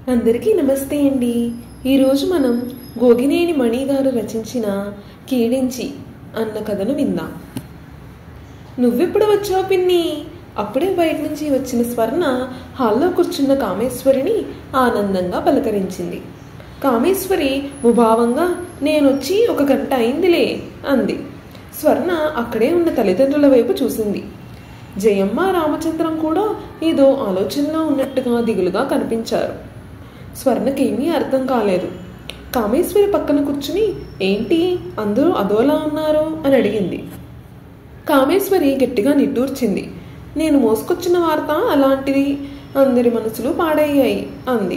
అందరికీ నమస్తే అండి. ఈరోజు మనం గోగినేని మణి గారు రచించిన కీడించి అన్న కథను విందాం. నువ్వెప్పుడు వచ్చావు పిన్ని? అప్పుడే బయట నుంచి వచ్చిన స్వర్ణ హాల్లో కూర్చున్న కామేశ్వరిని ఆనందంగా పలకరించింది. కామేశ్వరి ముభావంగా నేనొచ్చి 1 గంట అయిందిలే అంది. స్వర్ణ అక్కడే ఉన్న తల్లిదండ్రుల వైపు చూసింది. జయమ్మ, రామచంద్రం కూడా ఏదో ఆలోచనలో ఉన్నట్టుగా దిగులుగా కనిపించారు. స్వర్ణకేమీ అర్థం కాలేదు. కామేశ్వరి పక్కన కూర్చుని ఏంటి అందరూ అదోలా ఉన్నారు అని అడిగింది. కామేశ్వరి గట్టిగా నిట్టూర్చింది. నేను మోసుకొచ్చిన వార్త అలాంటిది, అందరి మనసులు పాడయ్యాయి అంది.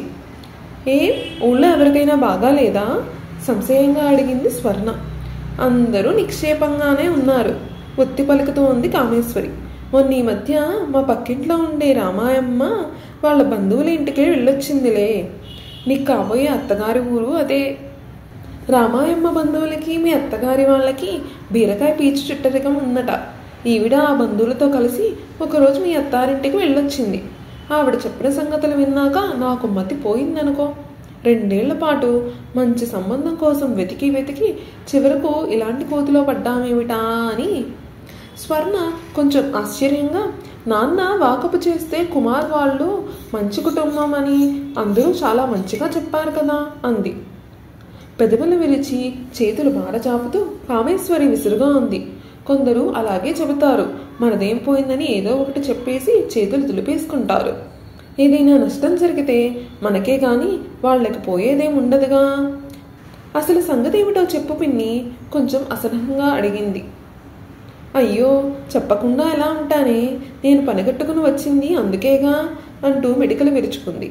ఊళ్ళో ఎవరికైనా బాగాలేదా? సంశయంగా అడిగింది స్వర్ణ. అందరూ నిక్షేపంగానే ఉన్నారు, ఒత్తి పలుకుతూ ఉంది కామేశ్వరి. మొన్న ఈ మధ్య మా పక్కింట్లో ఉండే రామాయమ్మ వాళ్ళ బంధువుల ఇంటికి వెళ్ళొచ్చిందిలే. నీకు కాబోయే అత్తగారి ఊరు అదే. రామాయమ్మ బంధువులకి మీ అత్తగారి వాళ్ళకి బీరకాయ పీచు చుట్టరికం ఉందట. ఈవిడ ఆ బంధువులతో కలిసి ఒకరోజు మీ అత్తారింటికి వెళ్ళొచ్చింది. ఆవిడ చెప్పిన సంగతులు విన్నాక నాకు మతి పోయిందనుకో. 2 ఏళ్ల పాటు మంచి సంబంధం కోసం వెతికి వెతికి చివరకు ఇలాంటి కోతిలో పడ్డామేమిటా అని. స్వర్ణ కొంచెం ఆశ్చర్యంగా, నాన్న వాకపు చేస్తే కుమార్ వాళ్ళు మంచి కుటుంబం అని అందరూ చాలా మంచిగా చెప్పారు కదా అంది. పెదవులు విరిచి చేతులు బారచాపుతూ కామేశ్వరి విసురుగా ఉంది. కొందరు అలాగే చెబుతారు, మనదేం పోయిందని ఏదో ఒకటి చెప్పేసి చేతులు దులిపేసుకుంటారు. ఏదైనా నష్టం జరిగితే మనకే గాని వాళ్ళకి పోయేదేం ఉండదుగా. అసలు సంగతి ఏమిటో చెప్పు పిన్ని కొంచెం అసహనంగా అడిగింది. అయ్యో చెప్పకుండా ఎలా ఉంటానే, నేను పనిగట్టుకుని వచ్చింది అందుకేగా అంటూ మెడికలు విరుచుకుంది.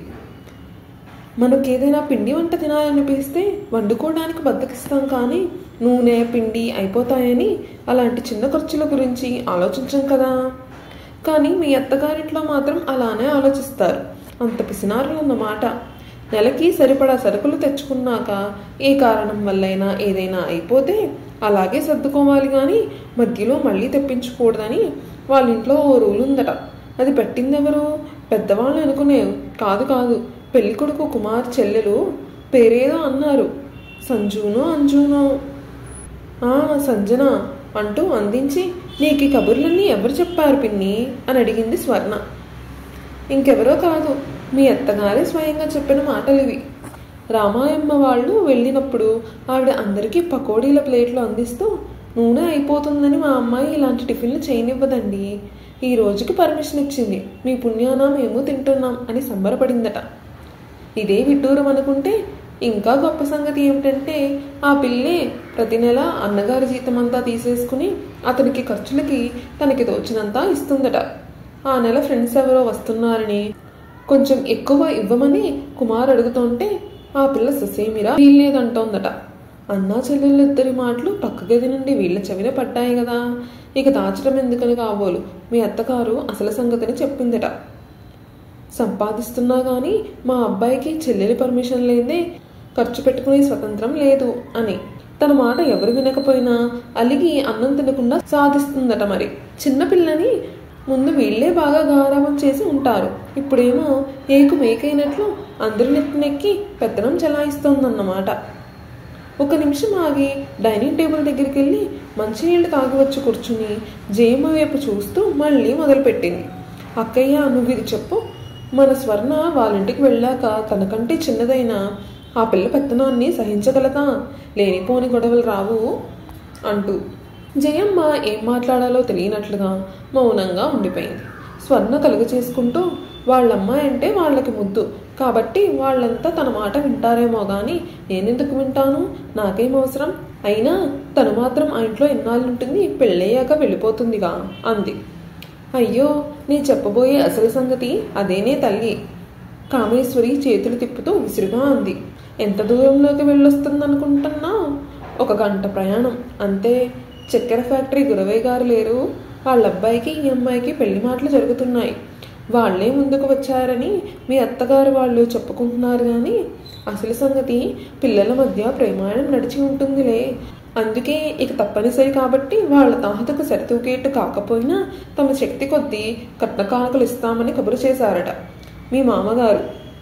మనకేదైనా పిండి వంట తినాలనిపిస్తే వండుకోవడానికి బద్దకిస్తాం, కానీ నూనె పిండి అయిపోతాయని అలాంటి చిన్న ఖర్చుల గురించి ఆలోచించం కదా. కానీ మీ అత్తగారింట్లో మాత్రం అలానే ఆలోచిస్తారు. అంత పిసినారులు అన్నమాట. నెలకి సరిపడా సరుకులు తెచ్చుకున్నాక ఏ కారణం వల్లైనా ఏదైనా అయిపోతే అలాగే సర్దుకోవాలి, కానీ మధ్యలో మళ్ళీ తెప్పించకూడదని వాళ్ళ ఇంట్లో ఓ రూల్ ఉందట. అది పెట్టిందెవరు? పెద్దవాళ్ళు అనుకునేవు కాదు, పెళ్లి కొడుకు కుమార్ చెల్లెలు పేరేదో అన్నారు, సంజూనో అంజూనో. సంజన అంటూ అందించి, నీకు ఈ కబుర్లన్నీ ఎవరు చెప్పారు పిన్ని అని అడిగింది స్వర్ణ. ఇంకెవరో కాదు, మీ అత్తగారే స్వయంగా చెప్పిన మాటలు ఇవి. రామాయమ్మ వాళ్ళు వెళ్ళినప్పుడు ఆవిడ అందరికీ పకోడీల ప్లేట్లు అందిస్తూ, నూనె అయిపోతుందని మా అమ్మాయి ఇలాంటి టిఫిన్లు చేయనివ్వదండి, ఈ రోజుకి పర్మిషన్ ఇచ్చింది, మీ పుణ్యాన మేము తింటున్నాం అని సంబరపడిందట. ఇదే విడ్డూరం అనుకుంటే ఇంకా గొప్ప సంగతి ఏమిటంటే ఆ పిల్లే ప్రతి నెల అన్నగారి జీతమంతా తీసేసుకుని అతనికి ఖర్చులకి తనకి తోచినంత ఇస్తుందట. ఆ నెల ఫ్రెండ్స్ ఎవరో వస్తున్నారని కొంచెం ఎక్కువ ఇవ్వమని కుమార్ అడుగుతుంటే ఆ పిల్ల ససేమిరా వీల్లేదంటోందట. అన్నా చెల్లెళ్ళిద్దరి మాటలు పక్క గది నుండి వీళ్ళ చెవిన పడ్డాయి కదా, ఇక దాచడం ఎందుకని కాబోలు మీ అత్తగారు అసలు సంగతిని చెప్పిందట. సంపాదిస్తున్నా కానీ మా అబ్బాయికి చెల్లెలి పర్మిషన్ లేదే ఖర్చు పెట్టుకునే స్వతంత్రం లేదు అని. తన మాట ఎవరు వినకపోయినా అలిగి అన్నం తినకుండా సాధిస్తుందట. మరి చిన్నపిల్లని ముందు వీళ్లే బాగా గారాబం చేసి ఉంటారు, ఇప్పుడేమో ఏకు మేకైనట్లు అందరి నెక్కి పెత్తనం చలాయిస్తోందన్నమాట. 1 నిమిషం ఆగి డైనింగ్ టేబుల్ దగ్గరికి వెళ్ళి మంచినీళ్లు తాగి వచ్చి కూర్చుని జయమ్మ వైపు చూస్తూ మళ్ళీ మొదలుపెట్టింది. అక్కయ్య, నువ్వు ఇది చెప్పు, మన స్వర్ణ వాళ్ళింటికి వెళ్ళాక తనకంటే చిన్నదైన ఆ పిల్ల పెత్తనాన్ని సహించగలదా? లేనిపోని గొడవలు రావు అంటూ. జయమ్మ ఏం మాట్లాడాలో తెలియనట్లుగా మౌనంగా ఉండిపోయింది. స్వర్ణ కలుగు చేసుకుంటూ, వాళ్ళమ్మాయి అంటే వాళ్ళకి ముద్దు కాబట్టి వాళ్ళంతా తన మాట వింటారేమో గాని నేనెందుకు వింటాను, నాకేం అవసరం, అయినా తను మాత్రం ఆ ఇంట్లో ఎన్నాళ్ళుంటుంది, పెళ్ళయ్యాక వెళ్ళిపోతుందిగా అంది. అయ్యో, నేను చెప్పబోయే అసలు సంగతి అదేనే తల్లి. కామేశ్వరి చేతులు తిప్పుతూ విసురుగా అంది. ఎంత దూరంలోకి వెళ్ళొస్తుందనుకుంటున్నావు? 1 గంట ప్రయాణం అంతే. చక్కెర ఫ్యాక్టరీ గురవయ్య గారు లేరు, వాళ్ళ అబ్బాయికి ఈ అమ్మాయికి పెళ్లి మాటలు జరుగుతున్నాయి. వాళ్లే ముందుకు వచ్చారని మీ అత్తగారు వాళ్ళు చెప్పుకుంటున్నారు, కానీ అసలు సంగతి పిల్లల మధ్య ప్రేమాయణం నడిచి ఉంటుందిలే. అందుకే ఇక తప్పనిసరి కాబట్టి వాళ్ళ తాహతకు సరితూకేట్టు కాకపోయినా తమ శక్తి కొద్దీ కట్న కానుకలు ఇస్తామని కబురు చేశారట మీ మామగారు.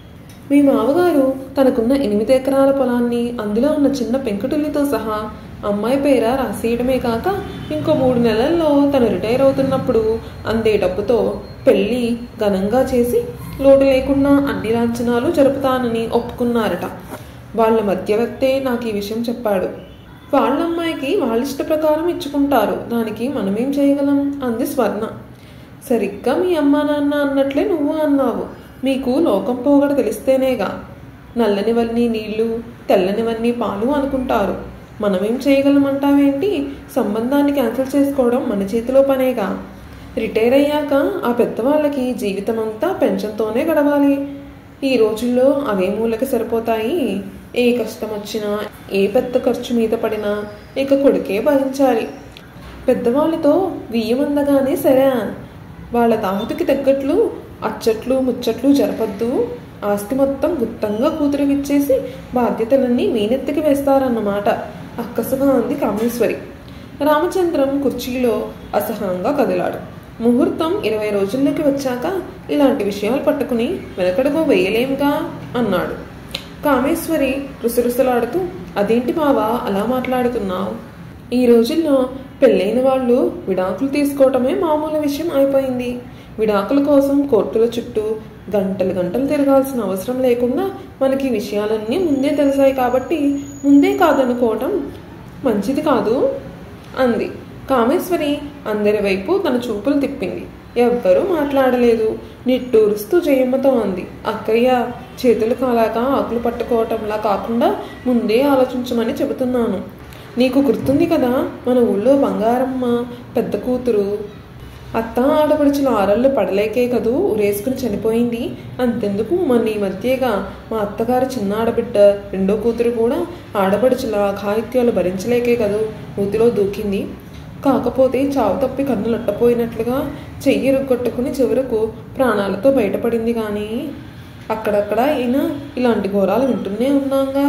మీ మామగారు తనకున్న 8 ఎకరాల పొలాన్ని అందులో ఉన్న చిన్న పెంకుటిల్లితో సహా అమ్మాయి పేర రాసేయడమే కాక ఇంకో 3 నెలల్లో తను రిటైర్ అవుతున్నప్పుడు అందే డబ్బుతో పెళ్లి ఘనంగా చేసి లోటు లేకుండా అన్ని లాంఛనాలు జరుపుతానని ఒప్పుకున్నారట. వాళ్ళ మధ్యవర్తే నాకు ఈ విషయం చెప్పాడు. వాళ్ళమ్మాయికి వాళ్ళిష్ట ప్రకారం ఇచ్చుకుంటారు, దానికి మనమేం చేయగలం అంది స్వర్ణ. సరిగ్గా మీ అమ్మా నాన్న అన్నట్లే నువ్వు అన్నావు. మీకు లోకం పోగడ తెలిస్తేనేగా నల్లనివన్నీ నీళ్లు తెల్లనివన్నీ పాలు అనుకుంటారు. మనమేం చేయగలమంటావేంటి? సంబంధాన్ని క్యాన్సిల్ చేసుకోవడం మన చేతిలో పనేగా. రిటైర్ అయ్యాక ఆ పెద్దవాళ్ళకి జీవితం అంతా పెన్షన్తోనే గడవాలి. ఈ రోజుల్లో అవే మూలకి సరిపోతాయి. ఏ కష్టం వచ్చినా ఏ పెద్ద ఖర్చు మీద పడినా ఇక కొడుకే భరించాలి. పెద్దవాళ్ళతో వియ్యమందగానే సరే, వాళ్ళ తాహతుకి తగ్గట్లు అచ్చట్లు ముచ్చట్లు జరపద్దు. ఆస్తి మొత్తం గుత్తంగా కూతురికిచ్చేసి బాధ్యతలన్నీ మీనెత్తికి వేస్తారన్నమాట అక్కసుగా అంది కామేశ్వరి. రామచంద్రం కుర్చీలో అసహనంగా కదిలాడు. ముహూర్తం 20 రోజుల్లోకి వచ్చాక ఇలాంటి విషయాలు పట్టుకుని వెనకడుగో వేయలేంగా అన్నాడు. కామేశ్వరి రుసరుసలాడుతూ, అదేంటి బావా అలా మాట్లాడుతున్నావు? ఈ రోజుల్లో పెళ్ళైన వాళ్ళు విడాకులు తీసుకోవటమే మామూలు విషయం అయిపోయింది. విడాకుల కోసం కోర్టుల చుట్టూ గంటలు గంటలు తిరగాల్సిన అవసరం లేకుండా మనకి విషయాలన్నీ ముందే తెలిసాయి కాబట్టి ముందే కాదనుకోవటం మంచిది కాదు అంది. కామేశ్వరి అందరి వైపు తన చూపులు తిప్పింది. ఎవ్వరూ మాట్లాడలేదు. నిట్టూరుస్తూ జయమ్మతో అంది, అక్కయ్య, చేతులు కాలాక ఆకులు పట్టుకోవటంలా కాకుండా ముందే ఆలోచించమని చెబుతున్నాను. నీకు గుర్తుంది కదా, మన ఊళ్ళో బంగారమ్మ పెద్ద కూతురు అత్త ఆడపడుచుల ఆరళ్ళు పడలేకే కదూ ఉరేసుకుని చనిపోయింది. అంతెందుకు మన ఈ మధ్యగా మా అత్తగారు చిన్న ఆడబిడ్డ రెండో కూతురు కూడా ఆడపడుచుల ఘాయిత్యాలు భరించలేకే కదూ నూతిలో దూకింది. కాకపోతే చావు తప్పి కన్నులట్టపోయినట్లుగా చెయ్యి రుగ్గొట్టుకుని చివరకు ప్రాణాలతో బయటపడింది. కానీ అక్కడక్కడ అయినా ఇలాంటి ఘోరాలు వింటూనే ఉన్నాగా.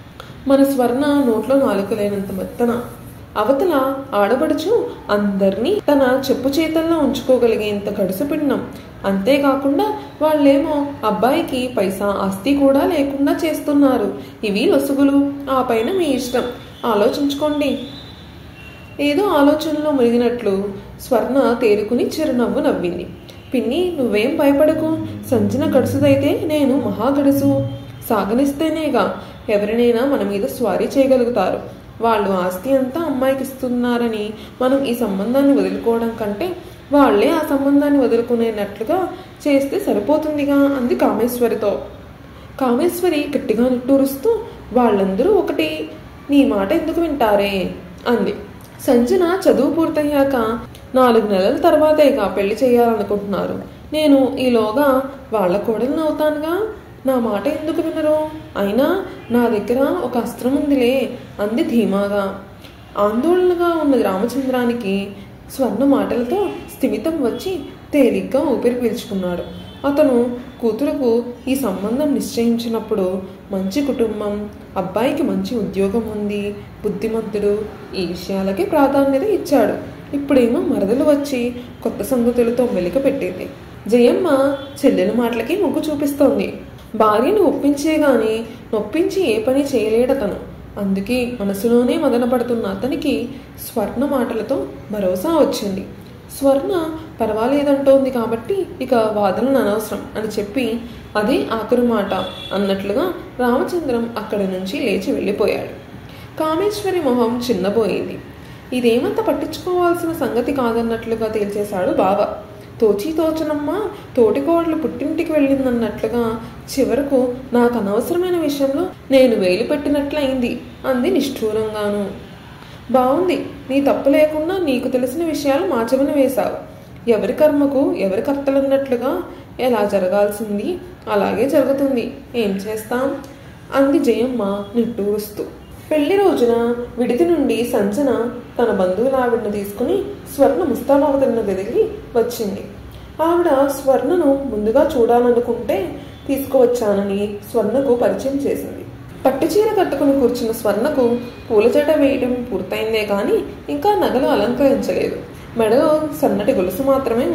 మన స్వర్ణ నోట్లో నాలుక లేనంత మెత్తన. అవతల ఆడబడుచు అందరినీ తన చెప్పు చేతల్లో ఉంచుకోగలిగేంత గడుసుపిండం. అంతేకాకుండా వాళ్ళేమో అబ్బాయికి పైసా ఆస్తి కూడా లేకుండా చేస్తున్నారు. ఇవి లొసుగులు. ఆ పైన మీ ఇష్టం, ఆలోచించుకోండి. ఏదో ఆలోచనలో మునిగినట్లు స్వర్ణ తేరుకుని చిరునవ్వు నవ్వింది. పిన్ని, నువ్వేం భయపడకు. సంజన గడుసుదైతే నేను మహా గడుసు. సాగనిస్తేనేగా ఎవరినైనా మన మీద స్వారీ చేయగలుగుతారు. వాళ్ళు ఆస్తి అంతా అమ్మాయికి ఇస్తున్నారని మనం ఈ సంబంధాన్ని వదులుకోవడం కంటే వాళ్లే ఆ సంబంధాన్ని వదులుకునేటట్లుగా చేస్తే సరిపోతుందిగా అంది కామేశ్వరితో. కామేశ్వరి గట్టిగా నిట్టూరుస్తూ, వాళ్ళందరూ ఒకటి, నీ మాట ఎందుకు వింటారే అంది. సంజన చదువు పూర్తయ్యాక 4 నెలల తర్వాతేగా పెళ్లి చేయాలనుకుంటున్నారు. నేను ఈలోగా వాళ్ళ కోడలను అవుతానుగా. నా మాట ఎందుకు వినరు? అయినా నా దగ్గర ఒక అస్త్రం ఉందిలే అంది ధీమాగా. ఆందోళనగా ఉన్న రామచంద్రానికి స్వర్ణ మాటలతో స్థిమితం వచ్చి తేలిగ్గా ఊపిరి పీల్చుకున్నాడు. అతను కూతురుకు ఈ సంబంధం నిశ్చయించినప్పుడు మంచి కుటుంబం, అబ్బాయికి మంచి ఉద్యోగం ఉంది, బుద్ధిమంతుడు, ఈ విషయాలకి ప్రాధాన్యత ఇచ్చాడు. ఇప్పుడేమో మరదలు వచ్చి కొత్త సంగతులతో మెలిక పెట్టింది. జయమ్మ చెల్లెల మాటలకి మొగ్గు చూపిస్తోంది. భార్యను ఒప్పించే గాని నొప్పించి ఏ పని చేయలేడతను. అందుకే మనసులోనే మదనపడుతున్న అతనికి స్వర్ణ మాటలతో భరోసా వచ్చింది. స్వర్ణ పర్వాలేదంటోంది కాబట్టి ఇక వాదనలు అనవసరం అని చెప్పి అదే ఆఖరు మాట అన్నట్లుగా రామచంద్రం అక్కడి నుంచి లేచి వెళ్ళిపోయాడు. కామేశ్వరి మొహం చిన్నబోయింది. ఇదేమంత పట్టించుకోవాల్సిన సంగతి కాదన్నట్లుగా తేల్చేశాడు బావ. తోచనమ్మ తోటికోడలు పుట్టింటికి వెళ్ళిందన్నట్లుగా చివరకు నాకు అనవసరమైన విషయంలో నేను వేలు పెట్టినట్లయింది అంది నిష్ఠూరంగాను. బావుంది, నీ తప్పు లేకుండా నీకు తెలిసిన విషయాలు మాచవన వేశావు. ఎవరి కర్మకు ఎవరి కర్తలన్నట్లుగా ఎలా జరగాల్సింది అలాగే జరుగుతుంది. ఏం చేస్తాం అంది జయమ్మ నిట్టూరుస్తూ. పెళ్లి రోజున విడిది నుండి సంజన తన బంధువుల ఆవిడను తీసుకుని స్వర్ణ ముస్తాబావతన్న గదికి వచ్చింది. ఆవిడ స్వర్ణను ముందుగా చూడాలనుకుంటే తీసుకువచ్చానని స్వర్ణకు పరిచయం చేసింది. పట్టుచీర కట్టుకుని కూర్చున్న స్వర్ణకు పూలజట వేయడం పూర్తయిందే కానీ ఇంకా నగలు అలంకరించలేదు. మెడలో సన్నటి గొలుసు మాత్రమే ఉంది.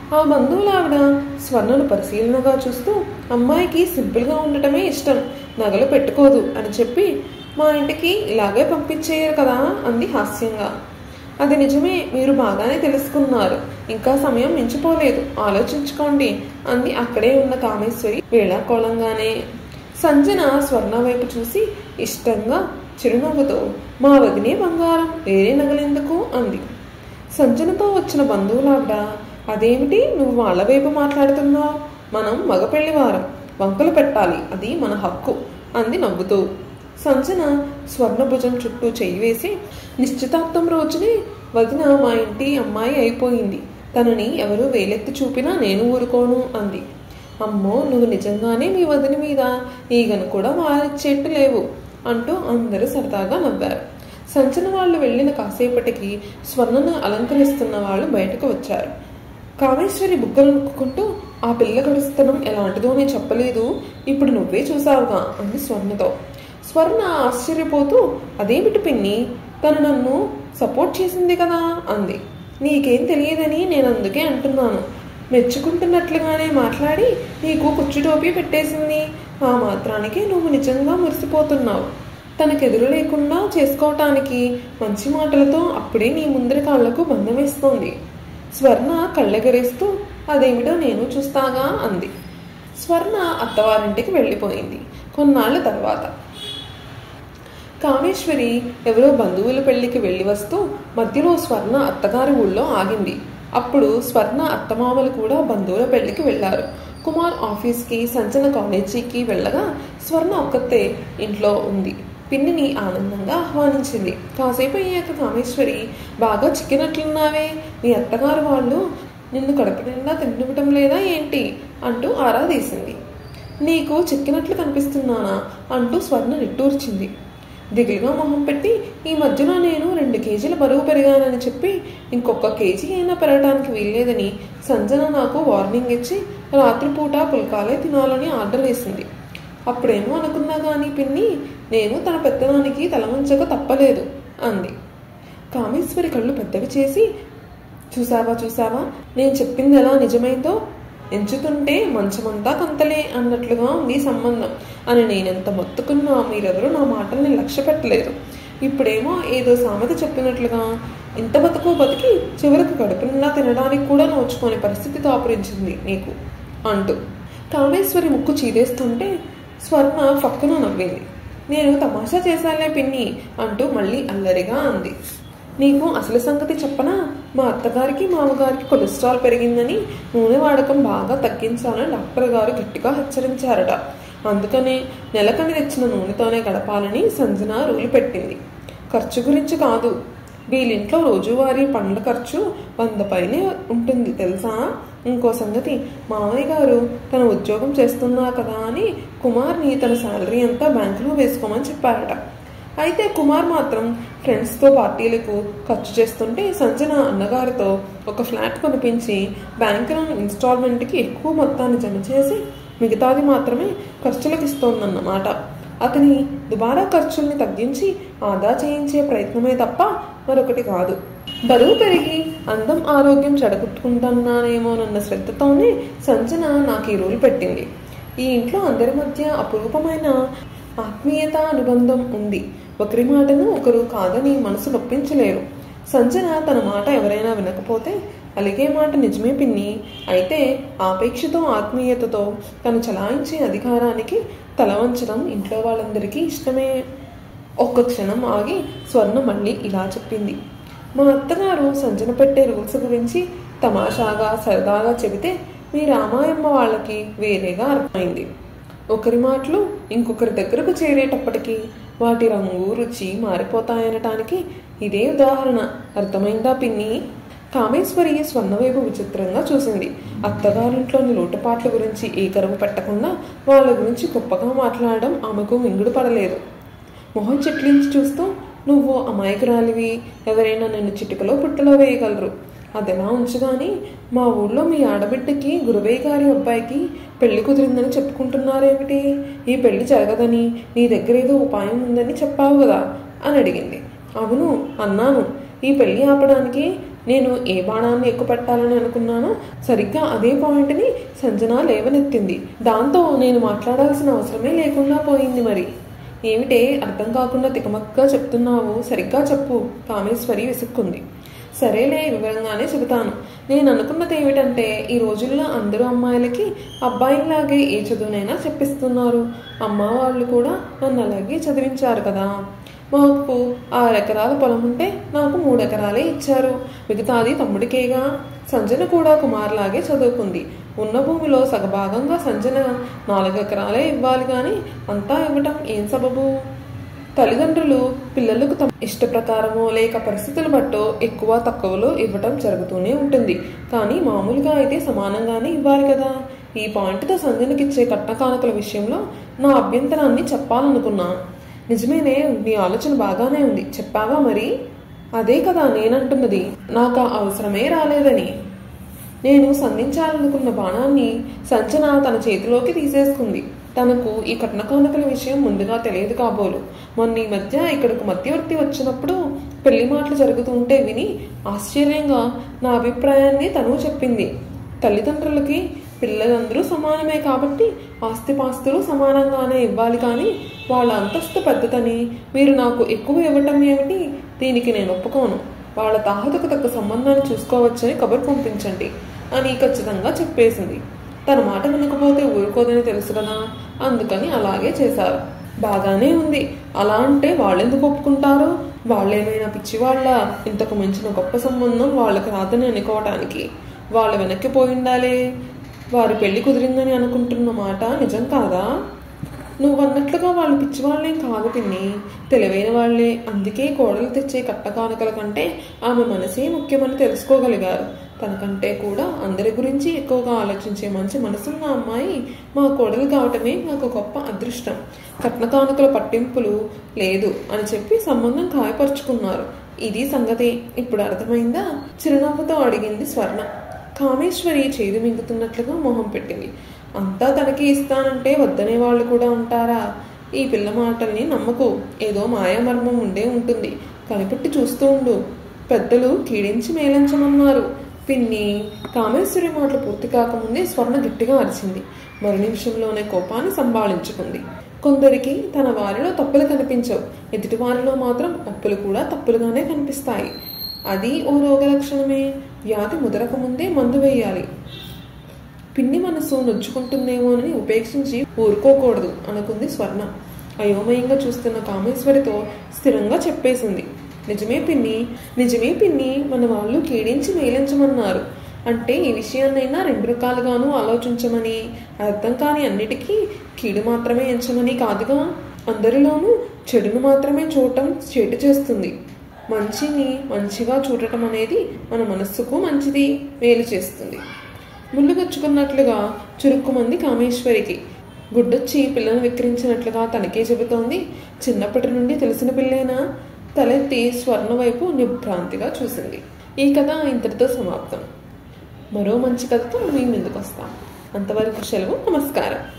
ఆ బంధువులు ఆవిడ స్వర్ణను పరిశీలనగా చూస్తూ, అమ్మాయికి సింపుల్గా ఉండటమే ఇష్టం, నగలు పెట్టుకోదు అని చెప్పి మా ఇంటికి ఇలాగే పంపించేయరు కదా అంది హాస్యంగా. అది నిజమే, మీరు బాగానే తెలుసుకున్నారు, ఇంకా సమయం మించిపోలేదు, ఆలోచించుకోండి అంది అక్కడే ఉన్న కామేశ్వరి వేళాకోళంగానే. సంజన స్వర్ణ వైపు చూసి ఇష్టంగా చిరునవ్వుతో, మా వదినే బంగారం, వేరే నగలెందుకు అంది. సంజనతో వచ్చిన బంధువులావిడ, అదేమిటి నువ్వు వాళ్ళ వైపు మాట్లాడుతున్నావు, మనం మగ పెళ్లివారం, వంకలు పెట్టాలి, అది మన హక్కు అంది నవ్వుతూ. సంజన స్వర్ణ భుజం చుట్టూ చెయ్యి వేసి, నిశ్చితార్థం రోజునే వదిన మా ఇంటి అమ్మాయి అయిపోయింది, తనని ఎవరు వేలెత్తి చూపినా నేను ఊరుకోను అంది. అమ్మో, నువ్వు నిజంగానే మీ వదిన మీద ఈగను కూడా వారిచ్చేట్టు లేవు అంటూ అందరూ సరదాగా నవ్వారు. సంజన వాళ్ళు వెళ్ళిన కాసేపటికి స్వర్ణను అలంకరిస్తున్న వాళ్ళు బయటకు వచ్చారు. కామేశ్వరి బుగ్గలు నొక్కుంటూ, ఆ పిల్ల గడుస్తనం ఎలాంటిదో నేను చెప్పలేదు, ఇప్పుడు నువ్వే చూసావుగా అంది స్వర్ణతో. స్వర్ణ ఆశ్చర్యపోతూ, అదేమిటి పిన్ని, తను నన్ను సపోర్ట్ చేసింది కదా అంది. నీకేం తెలియదని నేను అందుకే అంటున్నాను, మెచ్చుకుంటున్నట్లుగానే మాట్లాడి నీకు కుచ్చుటోపీ పెట్టేసింది, ఆ మాత్రానికి నువ్వు నిజంగా మురిసిపోతున్నావు, తనకెదురు లేకుండా చేసుకోవటానికి మంచి మాటలతో అప్పుడే నీ ముందరి కాళ్లకు బంధం వేస్తోంది. స్వర్ణ కళ్ళెగరేస్తూ, అదేమిటో నేను చూస్తాగా అంది. స్వర్ణ అత్తవారింటికి వెళ్ళిపోయింది. కొన్నాళ్ళ తర్వాత కామేశ్వరి ఎవరో బంధువుల పెళ్లికి వెళ్ళి వస్తూ మధ్యలో స్వర్ణ అత్తగారి ఊళ్ళో ఆగింది. అప్పుడు స్వర్ణ అత్తమామలు కూడా బంధువుల పెళ్లికి వెళ్లారు. కుమార్ ఆఫీస్కి, సంజన కాలేజీకి వెళ్ళగా స్వర్ణ ఒక్కతే ఇంట్లో ఉంది. పిన్నిని ఆనందంగా ఆహ్వానించింది. కాసేపు అయ్యాక కామేశ్వరి, బాగా చిక్కినట్లున్నావే, మీ అత్తగారు వాళ్ళు నిన్ను కడుపు నిండా తినివ్వటం లేదా ఏంటి అంటూ ఆరా తీసింది. నీకు చిక్కినట్లు కనిపిస్తున్నానా అంటూ స్వర్ణ నిట్టూర్చింది. దిగులుగా మొహం పెట్టి, ఈ మధ్యలో నేను 2 కేజీల బరువు పెరిగానని చెప్పి ఇంకొక కేజీ అయినా పెరగడానికి వీల్లేదని సంజన నాకు వార్నింగ్ ఇచ్చి రాత్రిపూట పుల్కాలే తినాలని ఆర్డర్ వేసింది. అప్పుడేమో అనుకున్నా కానీ పిన్ని, నేను తన పెత్తనానికి తలవంచక తప్పలేదు అంది. కామేశ్వరి కళ్ళు పెద్దవి చేసి, చూసావా నేను చెప్పింది ఎలా నిజమైందో, ఎంచుతుంటే మంచమంతా కంతలే అన్నట్లుగా ఉంది సంబంధం అని నేనెంత మొత్తుకున్నా మీరెవరూ నా మాటల్ని లక్ష్య పెట్టలేదు. ఇప్పుడేమో ఏదో సామెత చెప్పినట్లుగా ఇంత బతికి చివరికి కడుపు నిండా తినడానికి కూడా నోచుకునే పరిస్థితి దాపురించింది నీకు అంటూ కామేశ్వరి ముక్కు చీదేస్తుంటే స్వర్ణ ఫక్కున నవ్వింది. నేను తమాషా చేశాలే పిన్ని అంటూ మళ్ళీ అల్లరిగా అంది. నీకు అసలు సంగతి చెప్పనా, మా అత్తగారికి మామగారికి కొలెస్ట్రాల్ పెరిగిందని నూనె వాడకం బాగా తగ్గించాలని డాక్టర్ గారు గట్టిగా హెచ్చరించారట. అందుకనే నెలకని తెచ్చిన నూనెతోనే గడపాలని సంజన రూలు పెట్టింది. ఖర్చు గురించి కాదు, వీళ్ళింట్లో రోజువారీ పండ్ల ఖర్చు 100 పైనే ఉంటుంది తెలుసా. ఇంకో సంగతి, మామయ్య గారు తన ఉద్యోగం చేస్తున్నా కదా అని కుమార్ని తన శాలరీ అంతా బ్యాంకులో వేసుకోమని చెప్పారట. అయితే కుమార్ మాత్రం ఫ్రెండ్స్తో పార్టీలకు ఖర్చు చేస్తుంటే సంజన అన్నగారితో ఒక ఫ్లాట్ కొనిపించి బ్యాంకులో ఇన్స్టాల్మెంట్కి ఎక్కువ మొత్తాన్ని జమ చేసి మిగతాది మాత్రమే ఖర్చులకు ఇస్తోందన్నమాట. అతని దుబారా ఖర్చుల్ని తగ్గించి ఆదా చేయించే ప్రయత్నమే తప్ప మరొకటి కాదు. బరువు పెరిగి అందం ఆరోగ్యం చెడగొట్టుకుంటున్నానేమోనన్న శ్రద్ధతోనే సంజన నాకు ఈ రూల్ పెట్టింది. ఈ ఇంట్లో అందరి మధ్య అపురూపమైన ఆత్మీయత అనుబంధం ఉంది. ఒకరి మాటను ఒకరు కాదని మనసు నొప్పించలేరు. సంజన తన మాట ఎవరైనా వినకపోతే అలిగే మాట నిజమే పిన్ని, అయితే ఆపేక్షతో ఆత్మీయతతో తను చలాయించే అధికారానికి తల వంచడం ఇంట్లో వాళ్ళందరికీ ఇష్టమే. ఒక్క క్షణం ఆగి స్వర్ణ మళ్ళీ ఇలా చెప్పింది. మా అత్తగారు సంజన పెట్టే రూల్స్ గురించి తమాషాగా సరదాగా చెబితే మీ రామాయమ్మ వాళ్ళకి వేరేగా అర్థమైంది. ఒకరి మాటలు ఇంకొకరి దగ్గరకు చేరేటప్పటికీ వాటి రంగు రుచి మారిపోతాయనటానికి ఇదే ఉదాహరణ. అర్థమైందా పిన్ని? కామేశ్వరి స్వర్ణవైపు విచిత్రంగా చూసింది. అత్తగారింట్లోని లోటుపాట్ల గురించి ఏకరువు పెట్టకుండా వాళ్ళ గురించి గొప్పగా మాట్లాడడం ఆమెకు మింగుడు పడలేదు. మొహం చిట్లించి చూస్తూ, నువ్వు అమాయకురాలివి, ఎవరైనా నిన్ను చిటికలో పుట్టలో వేయగలరు, అదెలా ఉంచుగాని మా ఊళ్ళో మీ ఆడబిడ్డకి గురవయ్య గారి అబ్బాయికి పెళ్లి కుదిరిందని చెప్పుకుంటున్నారేమిటి, ఈ పెళ్లి జరగదని నీ దగ్గర ఏదో ఉపాయం ఉందని చెప్పావు కదా అని అడిగింది. అవును అన్నాను, ఈ పెళ్లి ఆపడానికి నేను ఏ బాణాన్ని ఎక్కుపెట్టాలని అనుకున్నానో సరిగ్గా అదే పాయింట్ని సంజన లేవనెత్తింది. దాంతో నేను మాట్లాడాల్సిన అవసరమే లేకుండా పోయింది. మరి ఏమిటే అర్థం కాకుండా తికమక్కగా చెప్తున్నావు, సరిగ్గా చెప్పు కామేశ్వరి విసుక్కుంది. సరేలే, వివరంగానే చెబుతాను. నేను అనుకున్నది ఏమిటంటే, ఈ రోజుల్లో అందరూ అమ్మాయిలకి అబ్బాయిలాగే ఏ చదువునైనా చెప్పిస్తున్నారు. అమ్మ వాళ్ళు కూడా నన్ను అలాగే చదివించారు కదా. మాకు 6 ఎకరాల పొలం ఉంటే నాకు 3 ఎకరాలే ఇచ్చారు. మిగతాది తమ్ముడికేగా. సంజన కూడా కుమార్లాగే చదువుకుంది. ఉన్న భూమిలో సగభాగంగా సంజన 4 ఎకరాలే ఇవ్వాలి కానీ అంతా ఇవ్వటం ఏం సబబు? తల్లిదండ్రులు పిల్లలకు తమ ఇష్ట ప్రకారమో లేక పరిస్థితులు బట్టో ఎక్కువ తక్కువలో ఇవ్వటం జరుగుతూనే ఉంటుంది. కానీ మామూలుగా అయితే సమానంగానే ఇవ్వాలి కదా. ఈ పాయింట్తో సంజనకిచ్చే కట్న కానుకల విషయంలో నా అభ్యంతరాన్ని చెప్పాలనుకున్నా. నిజమేనే, నీ ఆలోచన బాగానే ఉంది, చెప్పావా మరి? అదే కదా నేనంటున్నది, నాకు అవసరమే రాలేదని. నేను సంధించాలనుకున్న బాణాన్ని సంజన తన చేతిలోకి తీసేసుకుంది. తనకు ఈ కట్న కానుకల విషయం ముందుగా తెలియదు కాబోలు. మొన్న ఈ మధ్య ఇక్కడకు మధ్యవర్తి వచ్చినప్పుడు పెళ్లి మాటలు జరుగుతుంటే విని ఆశ్చర్యంగా నా అభిప్రాయాన్ని తను చెప్పింది. తల్లిదండ్రులకి పిల్లలందరూ సమానమే కాబట్టి ఆస్తిపాస్తులు సమానంగానే ఇవ్వాలి కానీ వాళ్ళ అంతస్తు పెద్దదని మీరు నాకు ఎక్కువ ఇవ్వటం ఏమిటి? దీనికి నేను ఒప్పుకోను. వాళ్ళ తాహతకు తగ్గ సంబంధాన్ని చూసుకోవచ్చని కబురు పంపించండి అని ఖచ్చితంగా చెప్పేసింది. తన మాట వినకపోతే ఊరుకోదని తెలుసు కదా, అందుకని అలాగే చేశారు. బాగానే ఉంది. అలా అంటే వాళ్ళెందుకు ఒప్పుకుంటారు? వాళ్ళేమైనా పిచ్చివాళ్ళ? ఇంతకు మించిన గొప్ప సంబంధం వాళ్ళకి రాదని అనుకోవటానికి వాళ్ళు వెనక్కి పోయిండాలే. వారి పెళ్లి కుదిరిందని అనుకుంటున్న మాట నిజం కాదా? నువ్వన్నట్లుగా వాళ్ళు పిచ్చివాళ్ళేం కాదు పిన్ని, తెలివైన వాళ్లే. అందుకే కోడలు తెచ్చే కట్టకానుకల కంటే ఆమె మనసే ముఖ్యమని తెలుసుకోగలిగారు. తనకంటే కూడా అందరి గురించి ఎక్కువగా ఆలోచించే మంచి మనసున్న అమ్మాయి మా కోడలు కావటమే నాకు గొప్ప అదృష్టం. కట్న కానుకల పట్టింపులు లేదు అని చెప్పి సంబంధం ఖాయపరుచుకున్నారు. ఇది సంగతి. ఇప్పుడు అర్థమైందా? చిరునవ్వుతో అడిగింది స్వర్ణ. కామేశ్వరి చేదు మింగుతున్నట్లుగా మొహం పెట్టింది. అంతా తనకి ఇస్తానంటే వద్దనే వాళ్ళు కూడా ఉంటారా? ఈ పిల్ల మాటల్ని నమ్మకు. ఏదో మాయామర్మం ఉండే ఉంటుంది. కనిపెట్టి చూస్తూ ఉండు. పెద్దలు కీడించి మేలించమన్నారు. పిన్ని, కామేశ్వరి మాటలు పూర్తి కాకముందే స్వర్ణ గట్టిగా అరిచింది. మరు నిమిషంలోనే కోపాన్ని సంభాళించుకుంది. కొందరికి తన వారిలో తప్పులు కనిపించవు, ఎదుటి వారిలో మాత్రం తప్పులు కూడా తప్పులుగానే కనిపిస్తాయి. అది ఓ రోగ లక్షణమే. వ్యాధి ముదరక ముందే మందు వేయాలి. పిన్ని మనసు నొచ్చుకుంటుందేమోనని ఉపేక్షించి ఊరుకోకూడదు అనుకుంది స్వర్ణ. అయోమయంగా చూస్తున్న కామేశ్వరితో స్థిరంగా చెప్పేసింది. నిజమే పిన్ని, మన వాళ్ళు కీడించి మేలించమన్నారు. అంటే ఈ విషయాన్నైనా 2 రకాలుగానూ ఆలోచించమని, అర్థం కాని అన్నిటికీ కీడు మాత్రమే ఎంచమని కాదుగా. అందరిలోనూ చెడును మాత్రమే చూడటం చేటు చేస్తుంది. మంచిని మంచిగా చూడటం అనేది మన మనస్సుకు మంచిది, మేలు చేస్తుంది. ముళ్ళుగొచ్చుకున్నట్లుగా చురుక్కుమంది కామేశ్వరికి. గుడ్డొచ్చి పిల్లను విక్రించినట్లుగా తనకే చెబుతోంది. చిన్నప్పటి నుండి తెలిసిన పిల్లేనా? తలెత్తి స్వర్ణ వైపు నిభ్రాంతిగా చూసింది. ఈ కథ ఇంతటితో సమాప్తం. మరో మంచి కథతో మీ ముందుకు వస్తాం. అంతవరకు సెలవు. నమస్కారం.